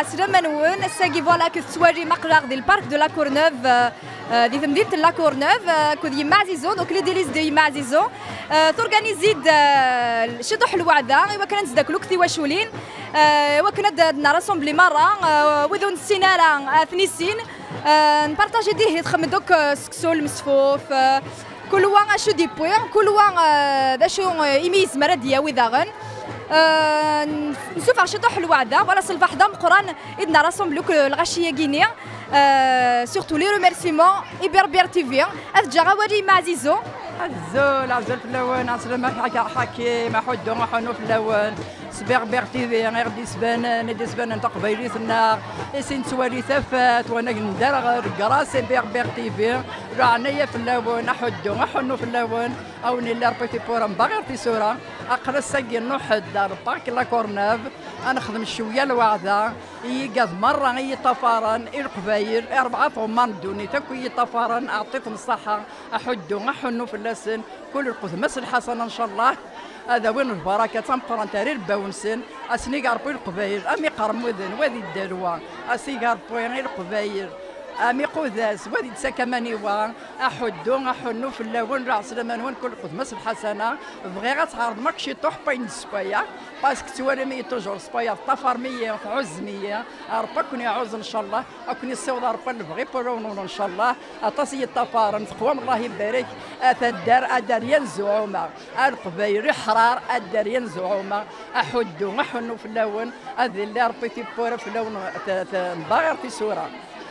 عسلامة نون الساقي فوالا كتسواري مقلق ديال البارك دو لا كورنوف دي مدينة لا كورنوف كود يما عزيزو دونك لي ديليز ديال يما عزيزو تورغانيزيد شطح الوعدة ايوا كانت داك لوكتي واشولين وكنا دنا راسومبلي مرة وذون السينارة ثنيسين نبارطاجي ديه يتخمم دوك سكسول مسفوف كل وان اشو دي بوين كل وان داشو ايميز مرادية وذاغن نشوف شطح الوعدة ولا صلفة حدا مقران إدنا راسمبلوك الغاشية كينيا سورتو لي ريميرسيمون إبربير تيفي أتجا غوالي مع زيزو عزول في اللون عسلامة حكيم حدو حنو في اللون سبير تيفي غير دي سبان تقبيلي ثنا سين سوالي ثفات وانا ندار كراس بير تيفي رانيا في اللون حنو في اللون او نيلا ربيتي بورا باغي في صوره اقرا ساقي نوحد دار بارك لا كورنوف انا نخدم شويه الوعده يقاد مره هي طفران القبايل 4 طمان دوني تاكو طفران اعطيتهم الصحه احنو في اللسن كل القثمس الحسنه ان شاء الله هذا وين البركه تنقرن تارير باونسن اسني قربي القبايل امي قرمودن وادي الدلوه اسي قربي غير القبايل امي قذاس وادي تسكماني وان احنو في اللون راس لمن كل قثمس الحسنه بغي غتعرض ماكشي طوح بين سبايا باسكو توالي مي توجور سبايا طفر 100 عز 100 ربا كوني عوز ان شاء الله اكوني السود ربا نبغي بولون ان شاء الله اطاسي الطفار تقوم الله يبارك الدار اداريان زعومه القبايل حرار اداريان زعومه احنو في اللون هذه اللي ربي تيبورا في اللون باغي في صوره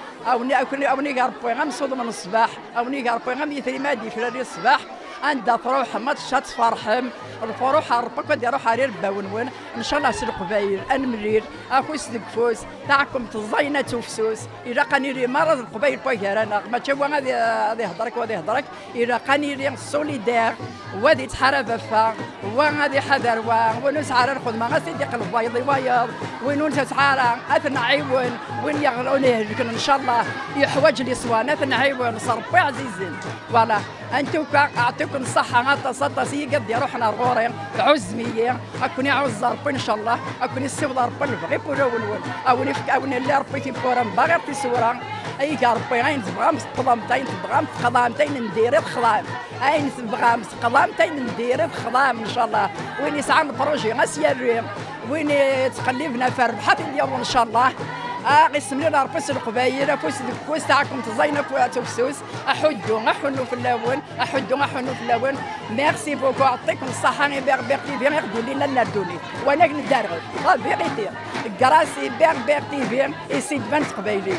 أوني قربي غم صود من الصباح أوني قربي غم يثري مادي في الصباح عندها تروح ما تشات فرحم الفروح ربك بدي اروح على باونون ان شاء الله سلق باير انمرير اخو سلق فوس تاعكم تزينه توفسوس اذا قانيري مرض القبيل بايرانا ما تشوا هذه هضرك وهذه هضرك اذا قانيري سوليدير وهذه تحارب فا وهذه حذر ونسعى ناخذ ما غاسي ديق البيض وياض وين تسعى اثنا عيون وين يغلونه لكن ان شاء الله يحوج لي صوان اثنا عيون صربي عزيزين فوالا انتم اعطيكم الصحه غاطا سطا سيقد روحنا غورين عزميه اكوني عوز ربي ان شاء الله اكوني السيف ربي نبغي بولون اوني اوني اللي ربي تيبورا باغي في صوره اي ربي غين تبغى مسقضامتين تبغى مسقضامتين ندير الخضام اين تبغى مسقضامتين ندير الخضام ان شاء الله وين يسعى البروجي غاسيري وين تقلبنا في ربحات اليوم ان شاء الله قسم لنا ربس القبايل فوس تاعكم تزينوا توفسوس احنو في اللون احنو في اللون ميرسي بوكو يعطيكم الصحه بير تيفي ياخذوا لنا لاردوني وانا ندارغ فيغيتي كراسي بير تيفي يسيد بنت قبايلي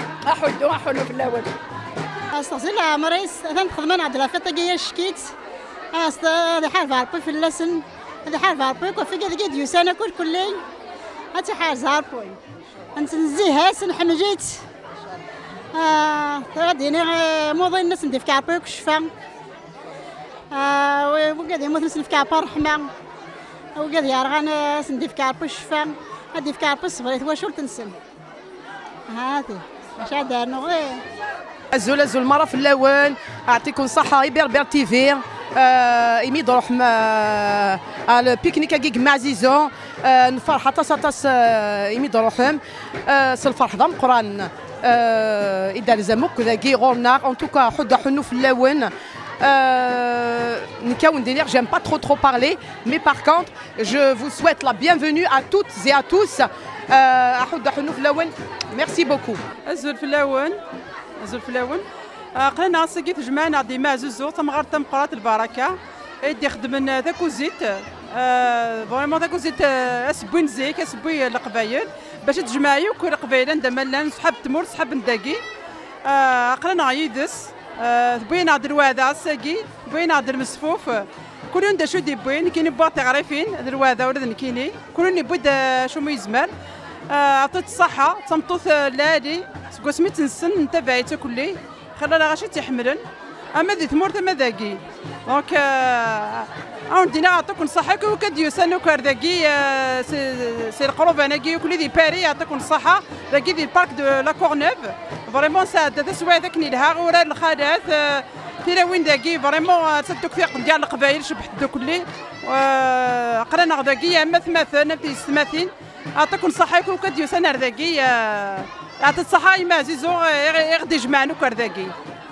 احنو في اللون استغفر الله مريس انا خدمنا عند الفطقيه شكيت هذا حال ربي في اللسن هذا حال ربي كوفي قد يوسانا كلي هاتي حال زاربوي انت نزيها سنحمجيت غادي موضوع الناس ندير في كعبوك الشفا وقاعد يموت ناس في كعبا رحمه وقاعد يرغان ندير في كعبوك الشفا غادي في كعبوك صبريت واش تنسن هذه واش دار نغي زول مره في اللون يعطيكم الصحه بير تيفي يميد روح البيكنيك كيك مع زيزو نفرح طاس يميد روحهم الفرح ضم قران اذا لزموك ذاكي غورنا ان توكا حنو في اللون نكاون دينير j'aime pas trop parler mais par contre je vous souhaite la bienvenue à toutes et à tous حنو في اللون merci beaucoup الزول في اللون قلنا سقيت جمعنا ديما زوزو تمغار تمقرات البركه يدي خدمنا ذاك وزيت فريمون ذاك وزيت اسبوي نزيك اسبوي القبايل باش تجمعي وكل قبايل عندما لان صحاب تمور صحاب نداكي قلنا عيدس بوين عند الواذا ساقي بوين عند المسفوف كلون دا شو دي بوين كاين باطي عارفين الواذا ولا نكيني كلون بود شو ما يزمر عطيت الصحه تمطوث لالي سميت نسن نتبعيته كلي خلانا غاشي تيحملن اما ذي ثمور ثما ذاكي دونك عندنا يعطيكم الصحه كديو سانو كارداكي سي القروب اناكي كل ذي باري يعطيكم الصحه ذاكي ذي البارك دو لا كورنوف فريمون ساعد سوا ذاك نيلها ورا الخادات في وين ذاكي فريمون التوثيق ديال القبائل شبحت دو كلي قرانا غداكي اما ثماثن في الثماثين اعطيكم الصحه يكون كديو سنه رداكي يعطي الصحه يما عزيزو يغدي جمعنا كرداكي.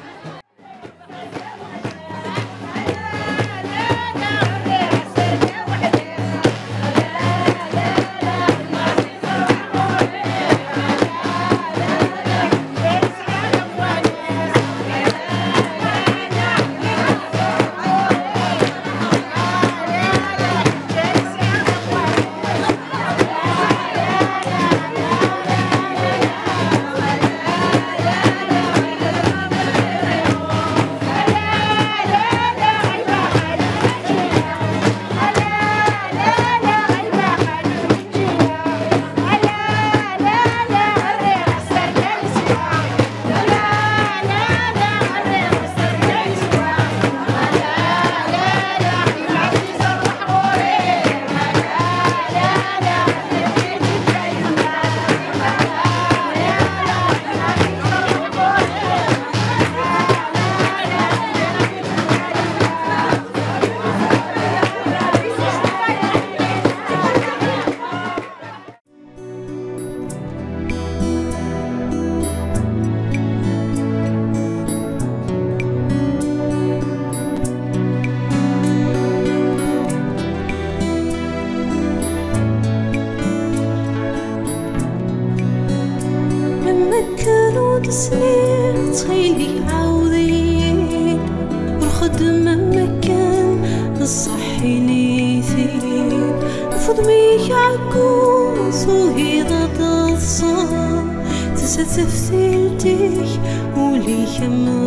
سنين تخيلي عاودين والخدمة مكان الصحي نيثين نفض ميك عكوز وهي ضد الصار تنسى تفثيلتك وليك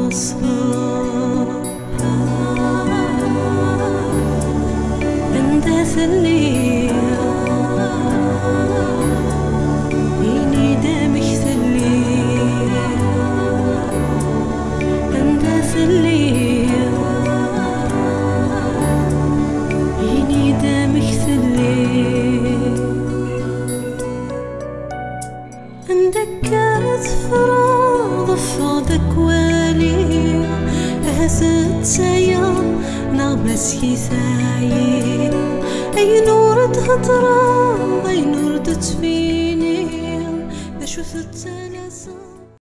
مصار عند ثليل ذكرت فراغ فاضك والي هزت سيا نغمس كيساعي أي نور تهضرا أي نور تتفيني بشوف التلاسا